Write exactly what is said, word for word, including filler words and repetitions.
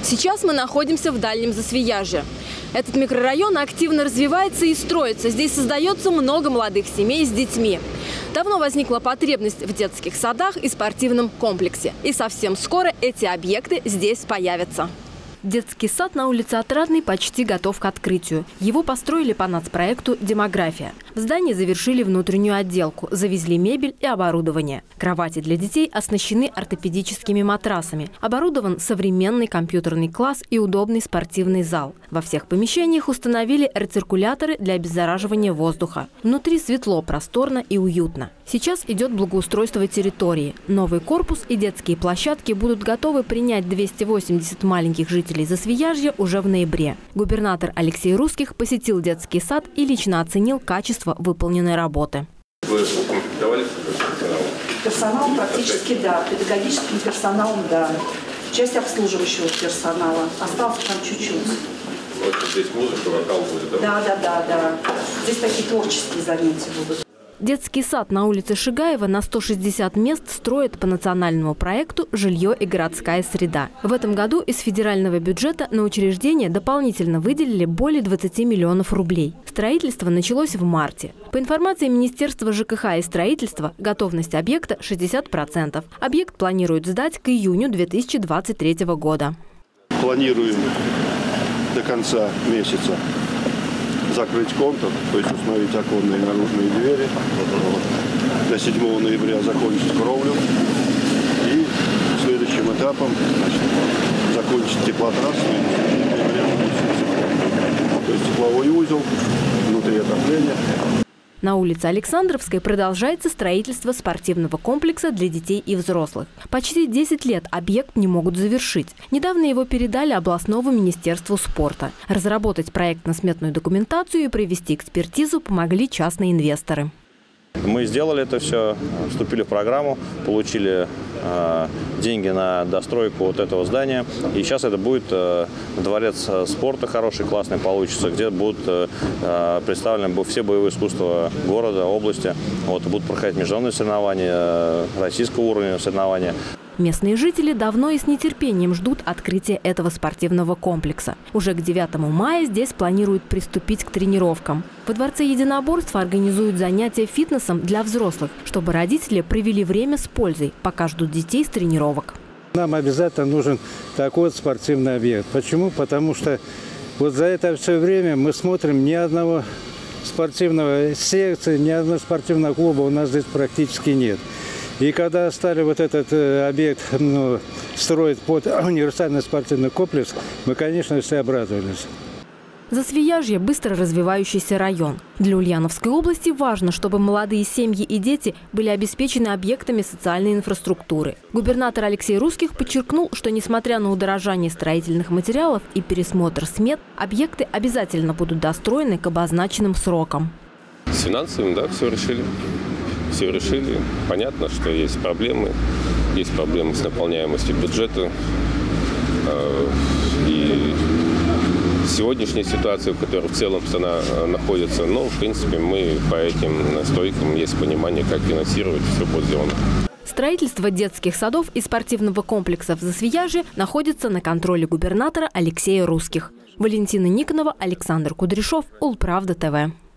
Сейчас мы находимся в Дальнем Засвияжье. Этот микрорайон активно развивается и строится. Здесь создается много молодых семей с детьми. Давно возникла потребность в детских садах и спортивном комплексе. И совсем скоро эти объекты здесь появятся. Детский сад на улице Отрадной почти готов к открытию. Его построили по нацпроекту «Демография». В здании завершили внутреннюю отделку, завезли мебель и оборудование. Кровати для детей оснащены ортопедическими матрасами. Оборудован современный компьютерный класс и удобный спортивный зал. Во всех помещениях установили рециркуляторы для обеззараживания воздуха. Внутри светло, просторно и уютно. Сейчас идет благоустройство территории. Новый корпус и детские площадки будут готовы принять двести восемьдесят маленьких жителей Засвияжья уже в ноябре. Губернатор Алексей Русских посетил детский сад и лично оценил качество выполненной работы. Вы укомплектовали персоналом? Персоналом практически да, педагогическим персоналом да. Часть обслуживающего персонала. Осталось там чуть-чуть. Вот здесь музыка, вокал будет, да? Да, да, да, да. Здесь такие творческие занятия будут. Детский сад на улице Шигаева на сто шестьдесят мест строят по национальному проекту «Жилье и городская среда». В этом году из федерального бюджета на учреждение дополнительно выделили более двадцати миллионов рублей. Строительство началось в марте. По информации Министерства ЖКХ и строительства, готовность объекта шестьдесят процентов. Объект планируют сдать к июню две тысячи двадцать третьего года. Планируем до конца месяца закрыть контур, то есть установить оконные и наружные двери. До седьмого ноября закончить кровлю. И следующим этапом, значит, закончить теплотрассу. То есть тепловой узел, внутри отопления. На улице Александровской продолжается строительство спортивного комплекса для детей и взрослых. Почти десять лет объект не могут завершить. Недавно его передали областному министерству спорта. Разработать проектно-сметную документацию и провести экспертизу помогли частные инвесторы. Мы сделали это все, вступили в программу, получили э, деньги на достройку вот этого здания. И сейчас это будет э, дворец спорта хороший, классный получится, где будут э, представлены все боевые искусства города, области. Вот, будут проходить международные соревнования, э, российского уровня соревнования. Местные жители давно и с нетерпением ждут открытия этого спортивного комплекса. Уже к девятому мая здесь планируют приступить к тренировкам. Во Дворце единоборства организуют занятия фитнесом для взрослых, чтобы родители провели время с пользой, пока ждут детей с тренировок. Нам обязательно нужен такой вот спортивный объект. Почему? Потому что вот за это все время мы смотрим ни одного спортивного секции, ни одного спортивного клуба у нас здесь практически нет. И когда стали вот этот э, объект ну, строить под универсальный спортивный комплекс, мы, конечно, все обрадовались. Засвияжье – быстро развивающийся район. Для Ульяновской области важно, чтобы молодые семьи и дети были обеспечены объектами социальной инфраструктуры. Губернатор Алексей Русских подчеркнул, что несмотря на удорожание строительных материалов и пересмотр смет, объекты обязательно будут достроены к обозначенным срокам. С финансовым, да, все решили. Все решили. Понятно, что есть проблемы. Есть проблемы с наполняемостью бюджета. И сегодняшняя ситуация, в которой в целом страна находится, ну, в принципе, мы по этим стойкам есть понимание, как финансировать, все будет сделано. Строительство детских садов и спортивного комплекса в Засвияжье находится на контроле губернатора Алексея Русских. Валентина Никонова, Александр Кудряшов, Улправда ТВ.